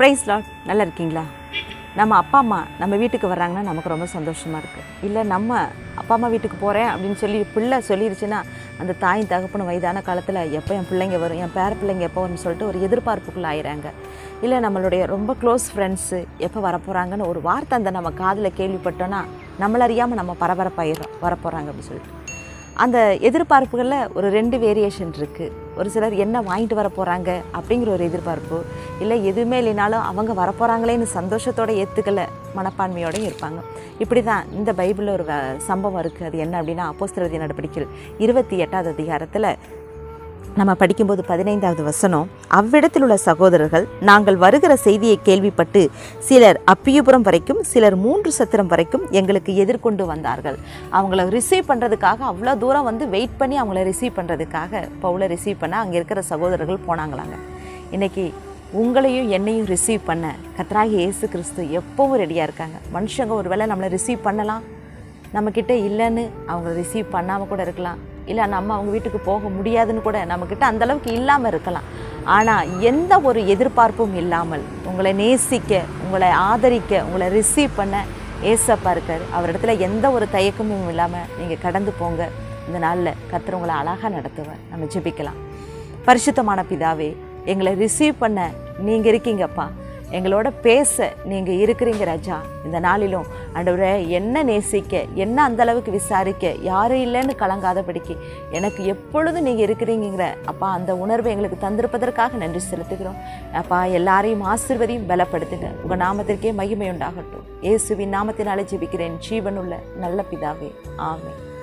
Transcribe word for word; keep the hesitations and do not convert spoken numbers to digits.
Price Lord. நல்லா இருக்கீங்களா? நம்ம அப்பா அம்மா நம்ம வீட்டுக்கு வர்றாங்கன்னா நமக்கு ரொம்ப சந்தோஷமாக இருக்குது. இல்லை நம்ம அப்பா அம்மா வீட்டுக்கு போகிறேன் அப்படின்னு சொல்லி பிள்ளை சொல்லிடுச்சுன்னா அந்த தாயின் தகப்பனும் வயதான காலத்தில் எப்போ என் பிள்ளைங்க வரும், என் பேர பிள்ளைங்க எப்போ வரும்னு சொல்லிட்டு ஒரு எதிர்பார்ப்புக்குள்ளே ஆயிடுறாங்க. இல்லை நம்மளுடைய ரொம்ப க்ளோஸ் ஃப்ரெண்ட்ஸு எப்போ வரப்போகிறாங்கன்னு ஒரு வார்த்தை அந்த நம்ம காதில் கேள்விப்பட்டோன்னா நம்மளறியாமல் நம்ம பரபரப்பாயிடும் வரப்போகிறாங்க அப்படின்னு சொல்லிட்டு. அந்த எதிர்பார்ப்புகளில் ஒரு ரெண்டு வேரியேஷன் இருக்குது. ஒரு சிலர் என்ன வாங்கிட்டு வர போகிறாங்க அப்படிங்கிற ஒரு எதிர்பார்ப்பு, இல்லை எதுவுமே இல்லைனாலும் அவங்க வரப்போகிறாங்களேன்னு சந்தோஷத்தோடு ஏற்றுக்கலை மனப்பான்மையோடு இருப்பாங்க. இப்படி தான் இந்த பைபிளில் ஒரு சம்பவம் இருக்குது. அது என்ன அப்படின்னா, அப்போஸ்தலர் நடபடிக்கைகள் இருபத்தி எட்டாவது அதிகாரத்தில் நம்ம படிக்கும்போது பதினைந்தாவது வசனம், அவ்விடத்தில் உள்ள சகோதரர்கள் நாங்கள் வருகிற செய்தியை கேள்விப்பட்டு சிலர் அப்பியபுரம் வரைக்கும் சிலர் மூன்று சத்திரம் வரைக்கும் எங்களுக்கு எதிர்கொண்டு வந்தார்கள். அவங்கள ரிசீவ் பண்ணுறதுக்காக அவ்வளோ தூரம் வந்து வெயிட் பண்ணி அவங்கள ரிசீவ் பண்ணுறதுக்காக பவுலை ரிசீவ் பண்ண அங்கே இருக்கிற சகோதரர்கள் போனாங்களாங்க. இன்றைக்கி உங்களையும் என்னையும் ரிசீவ் பண்ண கர்த்தராகிய இயேசு கிறிஸ்து எப்பவும் ரெடியாக இருக்காங்க. மனுஷங்க ஒரு வேளை நம்மளை ரிசீவ் பண்ணலாம், நம்மக்கிட்ட இல்லைன்னு அவங்கள ரிசீவ் பண்ணாமல் கூட இருக்கலாம், இல்லை நம்ம அவங்க வீட்டுக்கு போக முடியாதுன்னு கூட நம்மக்கிட்ட அந்தளவுக்கு இல்லாமல் இருக்கலாம். ஆனால் எந்த ஒரு எதிர்பார்ப்பும் இல்லாமல் உங்களை நேசிக்க, உங்களை ஆதரிக்க, உங்களை ரிசீவ் பண்ண ஏசப்பா இருக்கார். அவரிடத்துல எந்த ஒரு தயக்கமும் இல்லாமல் நீங்கள் கடந்து போங்க. இந்த நாளில் கர்த்தர் உங்களை அழகாக நடத்துவார். நம்ம ஜெபிக்கலாம். பரிசுத்தமான பிதாவே, எங்களை ரிசீவ் பண்ண நீங்கள் இருக்கீங்கப்பா, எங்களோட பேச நீங்கள் இருக்கிறீங்க ராஜா. இந்த நாளிலும் ஆண்டவரே, என்ன நேசிக்க, என்ன அந்தளவுக்கு விசாரிக்க யாரும் இல்லைன்னு கலங்காதபடிக்கு எனக்கு எப்பொழுதும் நீங்கள் இருக்கிறீங்கிற அப்பா அந்த உணர்வை எங்களுக்கு தந்திருப்பதற்காக நன்றி செலுத்துகிறோம். அப்பா எல்லாரையும் ஆசீர்வதியும் பலப்படுத்துங்க. உங்கள் நாமத்திற்கே மகிமை உண்டாகட்டும். இயேசுவின் நாமத்தினாலே ஜெபிக்கிறேன் ஜீவனுள்ள நல்ல பிதாவே, ஆமென்.